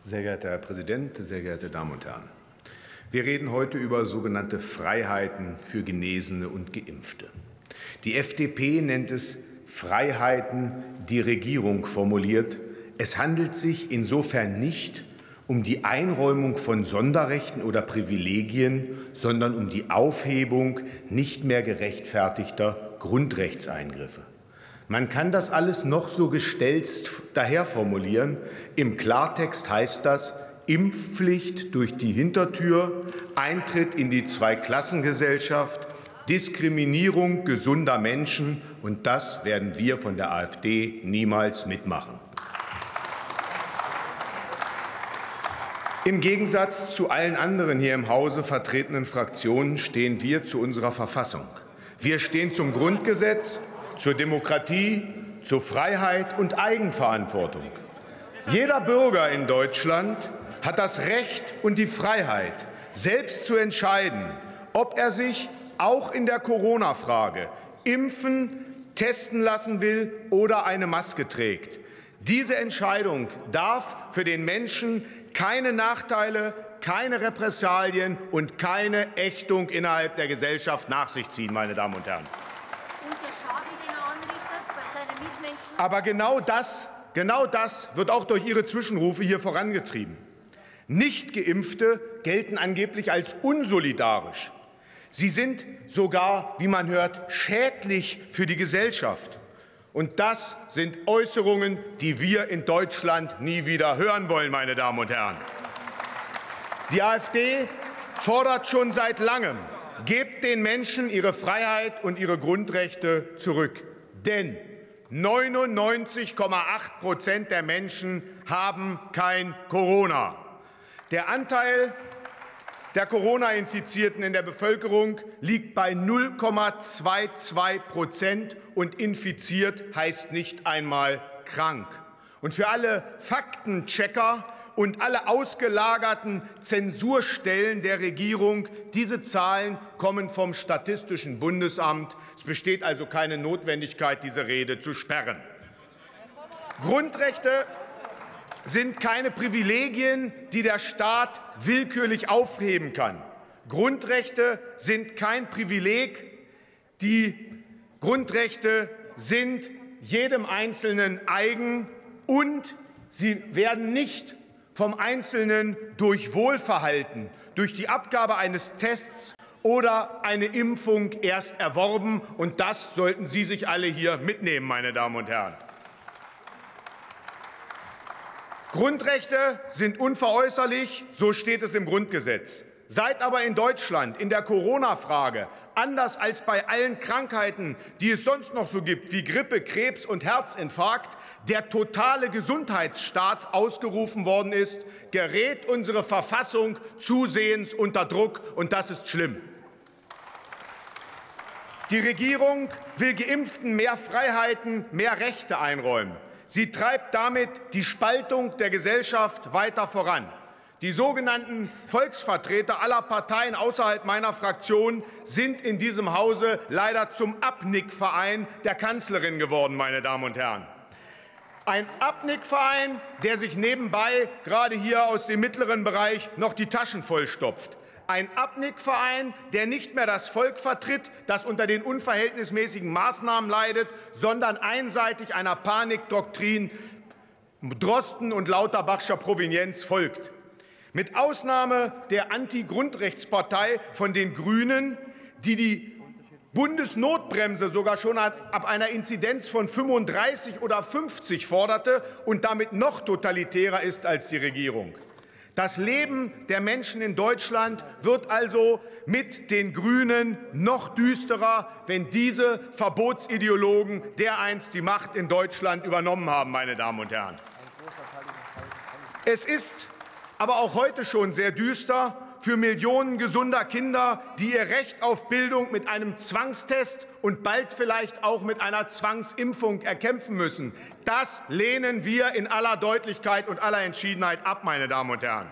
Sehr geehrter Herr Präsident, sehr geehrte Damen und Herren! Wir reden heute über sogenannte Freiheiten für Genesene und Geimpfte. Die FDP nennt es Freiheiten, die Regierung formuliert. Es handelt sich insofern nicht um die Einräumung von Sonderrechten oder Privilegien, sondern um die Aufhebung nicht mehr gerechtfertigter Grundrechtseingriffe. Man kann das alles noch so gestelzt daher formulieren. Im Klartext heißt das Impfpflicht durch die Hintertür, Eintritt in die Zweiklassengesellschaft, Diskriminierung gesunder Menschen, und das werden wir von der AfD niemals mitmachen. Im Gegensatz zu allen anderen hier im Hause vertretenen Fraktionen stehen wir zu unserer Verfassung. Wir stehen zum Grundgesetz, zur Demokratie, zur Freiheit und Eigenverantwortung. Jeder Bürger in Deutschland hat das Recht und die Freiheit, selbst zu entscheiden, ob er sich auch in der Corona-Frage impfen, testen lassen will oder eine Maske trägt. Diese Entscheidung darf für den Menschen keine Nachteile, keine Repressalien und keine Ächtung innerhalb der Gesellschaft nach sich ziehen, meine Damen und Herren. Aber genau das wird auch durch Ihre Zwischenrufe hier vorangetrieben. Nicht-Geimpfte gelten angeblich als unsolidarisch. Sie sind sogar, wie man hört, schädlich für die Gesellschaft. Und das sind Äußerungen, die wir in Deutschland nie wieder hören wollen, meine Damen und Herren. Die AfD fordert schon seit langem, gebt den Menschen ihre Freiheit und ihre Grundrechte zurück. Denn 99,8% der Menschen haben kein Corona. Der Anteil der Corona-Infizierten in der Bevölkerung liegt bei 0,22% und infiziert heißt nicht einmal krank. Und für alle Faktenchecker und alle ausgelagerten Zensurstellen der Regierung, diese Zahlen kommen vom Statistischen Bundesamt. Es besteht also keine Notwendigkeit, diese Rede zu sperren. Grundrechte sind keine Privilegien, die der Staat willkürlich aufheben kann. Grundrechte sind kein Privileg. Die Grundrechte sind jedem Einzelnen eigen, und sie werden nicht vom Einzelnen durch Wohlverhalten, durch die Abgabe eines Tests oder eine Impfung erst erworben. Und das sollten Sie sich alle hier mitnehmen, meine Damen und Herren. Grundrechte sind unveräußerlich, so steht es im Grundgesetz. Seit aber in Deutschland in der Corona-Frage, anders als bei allen Krankheiten, die es sonst noch so gibt, wie Grippe, Krebs und Herzinfarkt, der totale Gesundheitsstaat ausgerufen worden ist, gerät unsere Verfassung zusehends unter Druck, und das ist schlimm. Die Regierung will Geimpften mehr Freiheiten, mehr Rechte einräumen. Sie treibt damit die Spaltung der Gesellschaft weiter voran. Die sogenannten Volksvertreter aller Parteien außerhalb meiner Fraktion sind in diesem Hause leider zum Abnickverein der Kanzlerin geworden, meine Damen und Herren. Ein Abnickverein, der sich nebenbei gerade hier aus dem mittleren Bereich noch die Taschen vollstopft. Ein Abnickverein, der nicht mehr das Volk vertritt, das unter den unverhältnismäßigen Maßnahmen leidet, sondern einseitig einer Panikdoktrin Drosten und Lauterbachscher Provenienz folgt. Mit Ausnahme der Anti-Grundrechtspartei von den Grünen, die die Bundesnotbremse sogar schon ab einer Inzidenz von 35 oder 50 forderte und damit noch totalitärer ist als die Regierung. Das Leben der Menschen in Deutschland wird also mit den Grünen noch düsterer, wenn diese Verbotsideologen dereinst die Macht in Deutschland übernommen haben, meine Damen und Herren. Es ist aber auch heute schon sehr düster für Millionen gesunder Kinder, die ihr Recht auf Bildung mit einem Zwangstest und bald vielleicht auch mit einer Zwangsimpfung erkämpfen müssen. Das lehnen wir in aller Deutlichkeit und aller Entschiedenheit ab, meine Damen und Herren.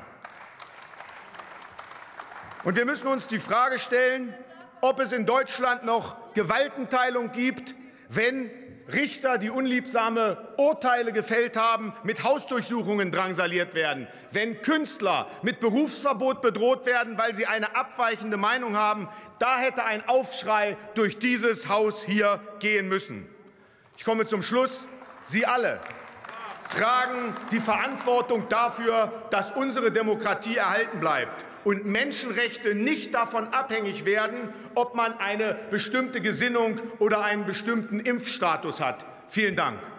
Und wir müssen uns die Frage stellen, ob es in Deutschland noch Gewaltenteilung gibt, wenn Richter, die unliebsame Urteile gefällt haben, mit Hausdurchsuchungen drangsaliert werden, wenn Künstler mit Berufsverbot bedroht werden, weil sie eine abweichende Meinung haben, da hätte ein Aufschrei durch dieses Haus hier gehen müssen. Ich komme zum Schluss. Sie alle tragen die Verantwortung dafür, dass unsere Demokratie erhalten bleibt und Menschenrechte nicht davon abhängig werden, ob man eine bestimmte Gesinnung oder einen bestimmten Impfstatus hat. Vielen Dank.